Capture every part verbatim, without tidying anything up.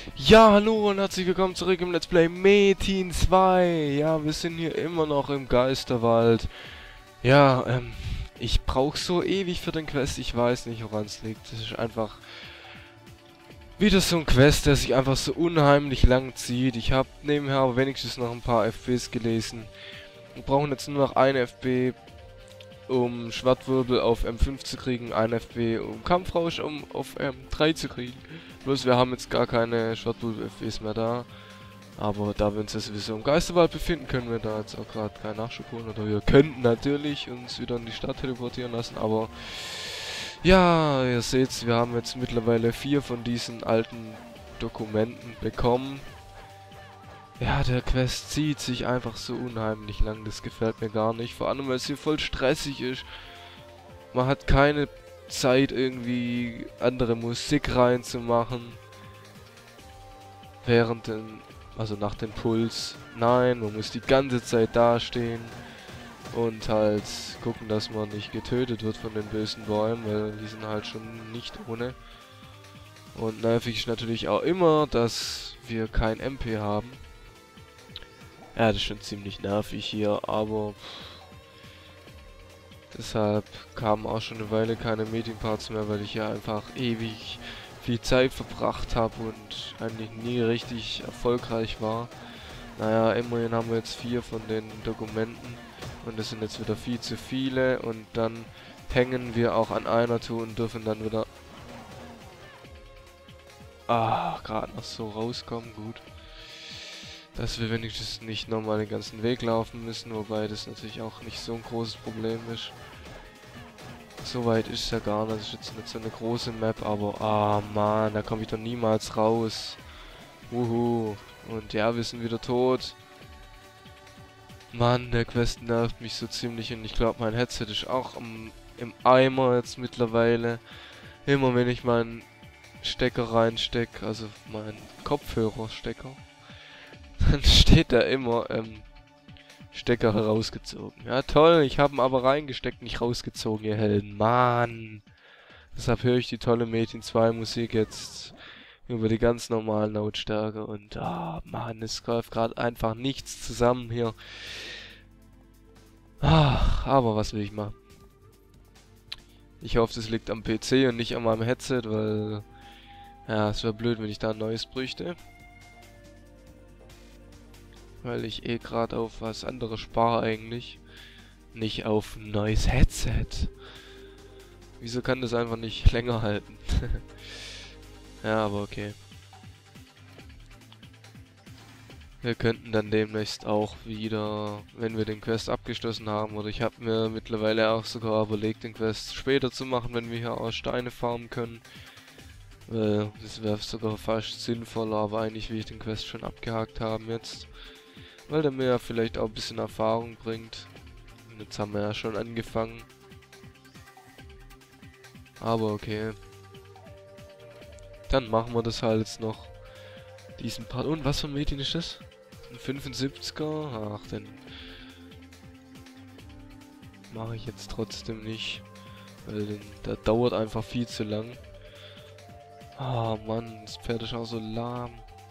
Ja, hallo und herzlich willkommen zurück im Let's Play Metin zwei. Ja, wir sind hier immer noch im Geisterwald. Ja, ähm, ich brauche so ewig für den Quest. Ich weiß nicht, woran es liegt. Das ist einfach wieder so ein Quest, der sich einfach so unheimlich lang zieht. Ich habe nebenher aber wenigstens noch ein paar F Bs gelesen. Wir brauchen jetzt nur noch ein F B, um Schwertwirbel auf M fünf zu kriegen, ein F B, um Kampfrausch um auf M drei zu kriegen. Bloß wir haben jetzt gar keine Schwertwirbel F Bs mehr da. Aber da wir uns ja sowieso im Geisterwald befinden, können wir da jetzt auch gerade keinen Nachschub holen. Oder wir könnten natürlich uns wieder in die Stadt teleportieren lassen, aber ja, ihr seht, wir haben jetzt mittlerweile vier von diesen alten Dokumenten bekommen. Ja, der Quest zieht sich einfach so unheimlich lang, das gefällt mir gar nicht. Vor allem, weil es hier voll stressig ist. Man hat keine Zeit, irgendwie andere Musik reinzumachen. Während den, also nach dem Puls. Nein, man muss die ganze Zeit dastehen. Und halt gucken, dass man nicht getötet wird von den bösen Bäumen, weil die sind halt schon nicht ohne. Und nervig ist natürlich auch immer, dass wir kein M P haben. Ja, das ist schon ziemlich nervig hier, aber deshalb kamen auch schon eine Weile keine Meeting-Parts mehr, weil ich ja einfach ewig viel Zeit verbracht habe und eigentlich nie richtig erfolgreich war. Naja, immerhin haben wir jetzt vier von den Dokumenten und das sind jetzt wieder viel zu viele und dann hängen wir auch an einer Tour und dürfen dann wieder ah, gerade noch so rauskommen, gut. Dass wir wenigstens nicht nochmal den ganzen Weg laufen müssen, wobei das natürlich auch nicht so ein großes Problem ist. So weit ist es ja gar nicht, das ist jetzt nicht so eine große Map, aber ah man, da komme ich doch niemals raus. Wuhu. Und ja, wir sind wieder tot. Mann, der Quest nervt mich so ziemlich und ich glaube mein Headset ist auch am, im Eimer jetzt mittlerweile. Immer wenn ich meinen Stecker reinstecke, also meinen Kopfhörerstecker, dann steht da immer, ähm, Stecker herausgezogen. Ja toll, ich habe ihn aber reingesteckt, nicht rausgezogen, ihr Helden. Mann. Deshalb höre ich die tolle Metin zwei Musik jetzt über die ganz normalen Lautstärke und ah, oh, Mann, es greift gerade einfach nichts zusammen hier. Ach, aber was will ich machen? Ich hoffe, das liegt am P C und nicht an meinem Headset, weil ja, es wäre blöd, wenn ich da ein neues bräuchte. Weil ich eh gerade auf was anderes spare eigentlich. Nicht auf ein neues Headset. Wieso kann das einfach nicht länger halten? Ja, aber okay. Wir könnten dann demnächst auch wieder, wenn wir den Quest abgeschlossen haben, oder ich habe mir mittlerweile auch sogar überlegt, den Quest später zu machen, wenn wir hier aus Steine farmen können. Weil das wäre sogar fast sinnvoller, aber eigentlich will ich den Quest schon abgehakt haben jetzt. Weil der mir ja vielleicht auch ein bisschen Erfahrung bringt. Und jetzt haben wir ja schon angefangen. Aber okay. Dann machen wir das halt jetzt noch. Diesen Part. Und was für ein Meeting ist das? Ein fünfundsiebziger? Ach, den mache ich jetzt trotzdem nicht. Weil den, der dauert einfach viel zu lang. Ah, oh Mann, das Pferd ist auch so lahm.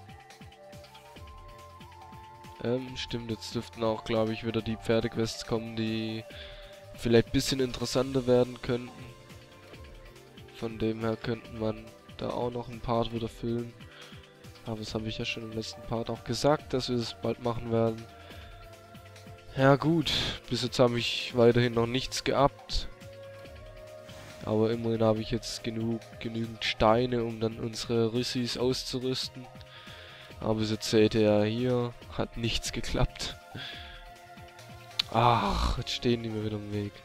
Ähm, stimmt, jetzt dürften auch, glaube ich, wieder die Pferdequests kommen, die vielleicht ein bisschen interessanter werden könnten. Von dem her könnten man da auch noch einen Part wieder füllen. Aber das habe ich ja schon im letzten Part auch gesagt, dass wir das bald machen werden. Ja gut, bis jetzt habe ich weiterhin noch nichts geabt. Aber immerhin habe ich jetzt genug, genügend Steine, um dann unsere Rüssis auszurüsten. Aber so seht ihr ja hier, hat nichts geklappt. Ach, jetzt stehen die mir wieder im Weg.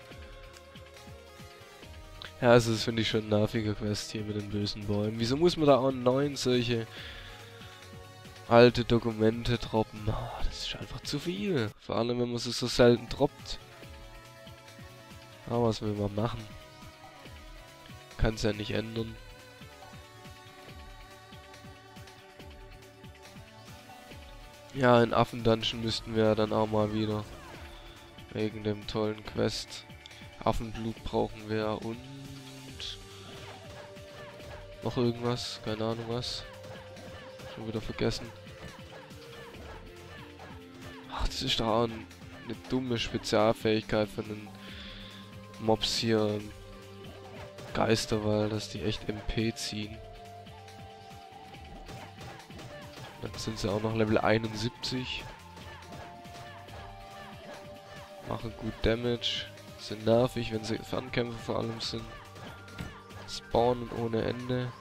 Ja, also das finde ich schon ein nerviger Quest hier mit den bösen Bäumen. Wieso muss man da auch neun solche alte Dokumente droppen? Oh, das ist einfach zu viel. Vor allem, wenn man sie so selten droppt. Aber was will man machen? Kann es ja nicht ändern. Ja, in Affendungeon müssten wir dann auch mal wieder. Wegen dem tollen Quest. Affenblut brauchen wir und noch irgendwas, keine Ahnung was. Schon wieder vergessen. Ach, das ist doch auch ein, eine dumme Spezialfähigkeit von den Mobs hier im Geisterwald, dass die echt M P ziehen. Dann sind sie auch noch Level einundsiebzig. Machen gut Damage. Sind nervig, wenn sie Fernkämpfer vor allem sind. Spawnen ohne Ende.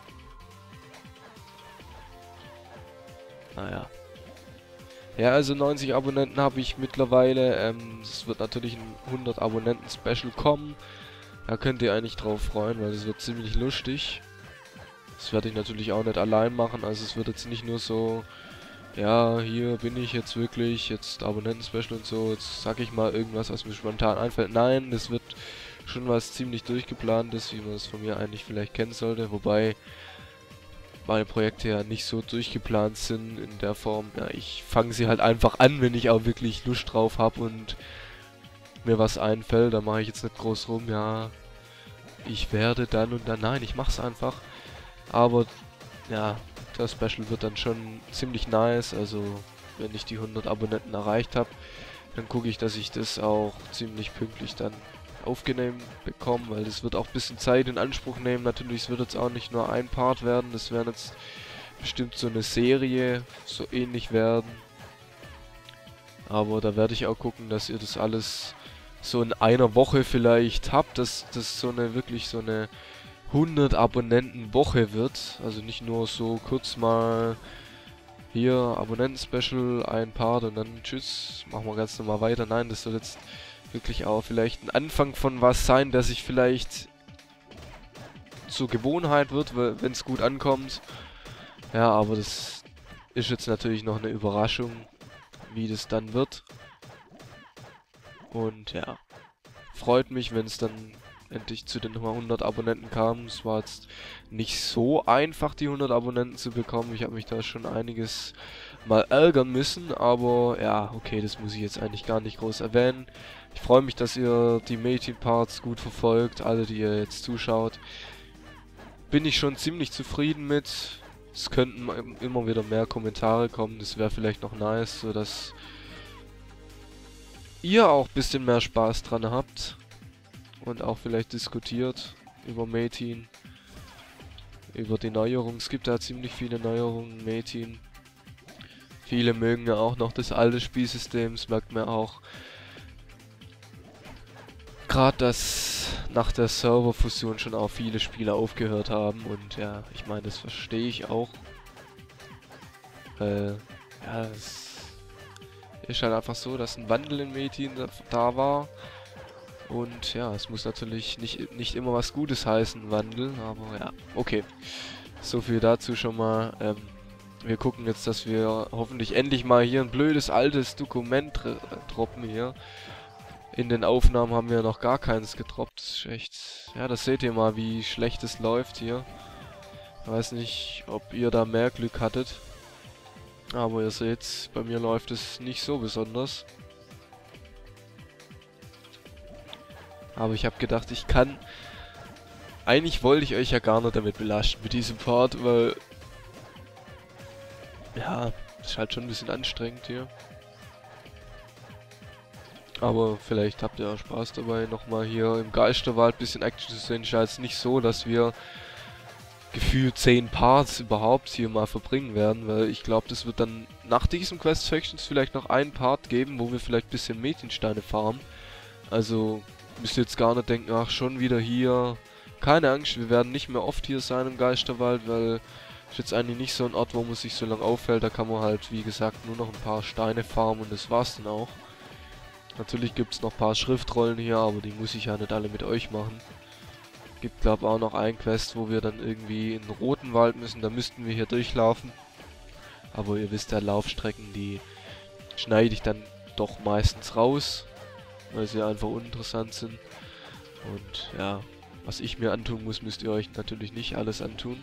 Naja. Ja, also neunzig Abonnenten habe ich mittlerweile. Ähm, es wird natürlich ein hundert Abonnenten Special kommen. Da könnt ihr eigentlich drauf freuen, weil es wird ziemlich lustig. Das werde ich natürlich auch nicht allein machen. Also es wird jetzt nicht nur so, ja, hier bin ich jetzt wirklich, jetzt Abonnenten-Special und so, jetzt sag ich mal irgendwas, was mir spontan einfällt. Nein, das wird schon was ziemlich durchgeplantes, wie man es von mir eigentlich vielleicht kennen sollte. Wobei meine Projekte ja nicht so durchgeplant sind in der Form. Ja, ich fange sie halt einfach an, wenn ich auch wirklich Lust drauf habe und mir was einfällt. Da mache ich jetzt nicht groß rum, ja, ich werde dann und dann. Nein, ich mache es einfach. Aber ja, das Special wird dann schon ziemlich nice. Also wenn ich die hundert Abonnenten erreicht habe, dann gucke ich, dass ich das auch ziemlich pünktlich dann aufgenommen bekommen, weil das wird auch ein bisschen Zeit in Anspruch nehmen. Natürlich, es wird jetzt auch nicht nur ein Part werden, das werden jetzt bestimmt so eine Serie, so ähnlich werden. Aber da werde ich auch gucken, dass ihr das alles so in einer Woche vielleicht habt, dass das so eine, wirklich so eine hundert Abonnenten Woche wird. Also nicht nur so kurz mal hier Abonnenten-Special, ein Part und dann tschüss, machen wir ganz normal weiter. Nein, das soll jetzt wirklich auch vielleicht ein Anfang von was sein, der sich vielleicht zur Gewohnheit wird, wenn es gut ankommt. Ja, aber das ist jetzt natürlich noch eine Überraschung, wie das dann wird. Und ja, freut mich, wenn es dann endlich zu den hundert Abonnenten kam. Es war jetzt nicht so einfach, die hundert Abonnenten zu bekommen. Ich habe mich da schon einiges mal ärgern müssen, aber ja, okay, das muss ich jetzt eigentlich gar nicht groß erwähnen. Ich freue mich, dass ihr die Mädchen-Parts gut verfolgt, alle, die ihr jetzt zuschaut. Bin ich schon ziemlich zufrieden mit. Es könnten immer wieder mehr Kommentare kommen, das wäre vielleicht noch nice, sodass ihr auch ein bisschen mehr Spaß dran habt. Und auch vielleicht diskutiert über Metin, über die Neuerungen. Es gibt da ziemlich viele Neuerungen, Metin. Viele mögen ja auch noch das alte Spielsystem, das merkt man auch. Gerade, dass nach der Serverfusion schon auch viele Spieler aufgehört haben. Und ja, ich meine, das verstehe ich auch. Äh, ja, es ist halt einfach so, dass ein Wandel in Metin da war. Und ja, es muss natürlich nicht, nicht immer was Gutes heißen, Wandel, aber ja, okay. So viel dazu schon mal. Ähm, wir gucken jetzt, dass wir hoffentlich endlich mal hier ein blödes altes Dokument droppen hier. In den Aufnahmen haben wir noch gar keines gedroppt. Das ist echt... Ja, das seht ihr mal, wie schlecht es läuft hier. Ich weiß nicht, ob ihr da mehr Glück hattet. Aber ihr seht, bei mir läuft es nicht so besonders. Aber ich habe gedacht, ich kann... Eigentlich wollte ich euch ja gar nicht damit belasten mit diesem Part, weil... Ja, ist halt schon ein bisschen anstrengend hier. Aber vielleicht habt ihr auch Spaß dabei, nochmal hier im Geisterwald ein bisschen Action zu sehen. Ist ja jetzt nicht so, dass wir gefühlt zehn Parts überhaupt hier mal verbringen werden, weil ich glaube, das wird dann nach diesem Quest Factions vielleicht noch einen Part geben, wo wir vielleicht ein bisschen Mädchensteine farmen. Also... Müsst ihr jetzt gar nicht denken, ach, schon wieder hier. Keine Angst, wir werden nicht mehr oft hier sein im Geisterwald, weil ist jetzt eigentlich nicht so ein Ort, wo man sich so lange auffällt. Da kann man halt, wie gesagt, nur noch ein paar Steine farmen und das war's dann auch. Natürlich gibt es noch ein paar Schriftrollen hier, aber die muss ich ja nicht alle mit euch machen. Gibt, glaube ich, auch noch ein Quest, wo wir dann irgendwie in den roten Wald müssen. Da müssten wir hier durchlaufen. Aber ihr wisst ja, Laufstrecken, die schneide ich dann doch meistens raus, weil sie einfach uninteressant sind. Und ja, was ich mir antun muss, müsst ihr euch natürlich nicht alles antun.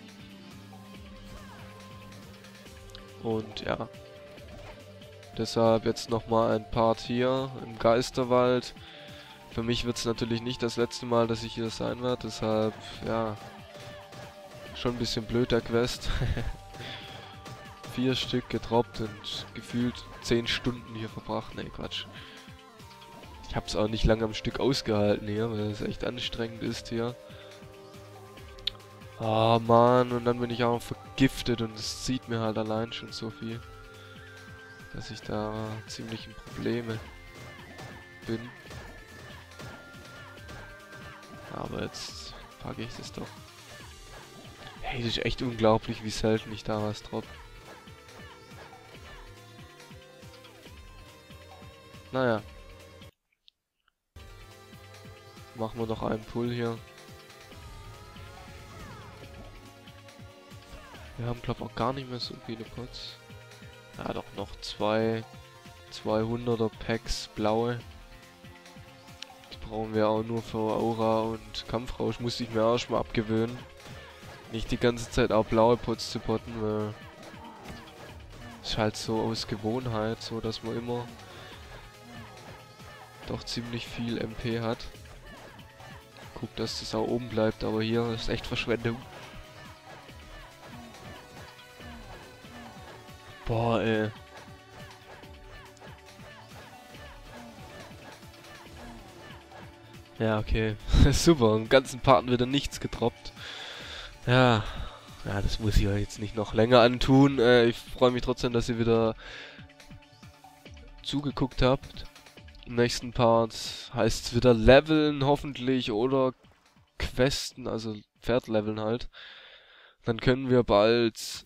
Und ja, deshalb jetzt nochmal ein Part hier im Geisterwald. Für mich wird es natürlich nicht das letzte Mal, dass ich hier sein werde, deshalb, ja, schon ein bisschen blöd der Quest. vier Stück gedroppt und gefühlt zehn Stunden hier verbracht. Ne, Quatsch. Ich hab's auch nicht lange am Stück ausgehalten hier, weil es echt anstrengend ist hier. Ah, Mann, und dann bin ich auch vergiftet und es zieht mir halt allein schon so viel, dass ich da ziemlich in Probleme bin. Aber jetzt packe ich das doch. Hey, das ist echt unglaublich, wie selten ich da was droppe. Naja. Machen wir noch einen Pull hier. Wir haben, glaube ich, auch gar nicht mehr so viele Pots. Ja, doch noch zwei zweihunderter Packs blaue. Die brauchen wir auch nur für Aura und Kampfrausch. Musste ich mir auch schon mal abgewöhnen. Nicht die ganze Zeit auch blaue Pots zu potten, weil ist halt so aus Gewohnheit, so dass man immer doch ziemlich viel M P hat. Guck, dass das auch oben bleibt, aber hier ist echt Verschwendung. Boah, ey. Ja, okay. Super, im ganzen Part wieder nichts gedroppt. Ja, ja, das muss ich ja jetzt nicht noch länger antun. Äh, ich freue mich trotzdem, dass ihr wieder zugeguckt habt. Im nächsten Part heißt es wieder Leveln hoffentlich oder Questen, also Pferdleveln halt. Dann können wir bald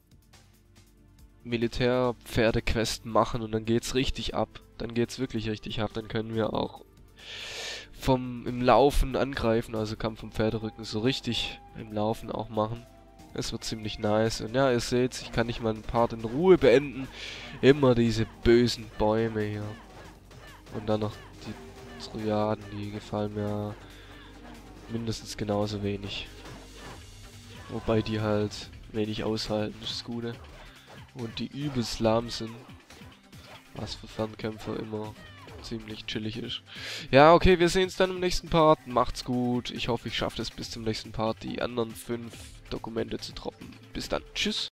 Militärpferdequesten machen und dann geht's richtig ab. Dann geht's wirklich richtig ab. Dann können wir auch vom im Laufen angreifen, also Kampf vom Pferderücken so richtig im Laufen auch machen. Es wird ziemlich nice. Und ja, ihr seht, ich kann nicht mal einen Part in Ruhe beenden. Immer diese bösen Bäume hier. Und dann noch die Trojaden, die gefallen mir mindestens genauso wenig. Wobei die halt wenig aushalten, das ist das Gute. Und die übelst lahm sind. Was für Fernkämpfer immer ziemlich chillig ist. Ja, okay, wir sehen uns dann im nächsten Part. Macht's gut. Ich hoffe, ich schaffe es bis zum nächsten Part, die anderen fünf Dokumente zu droppen. Bis dann. Tschüss.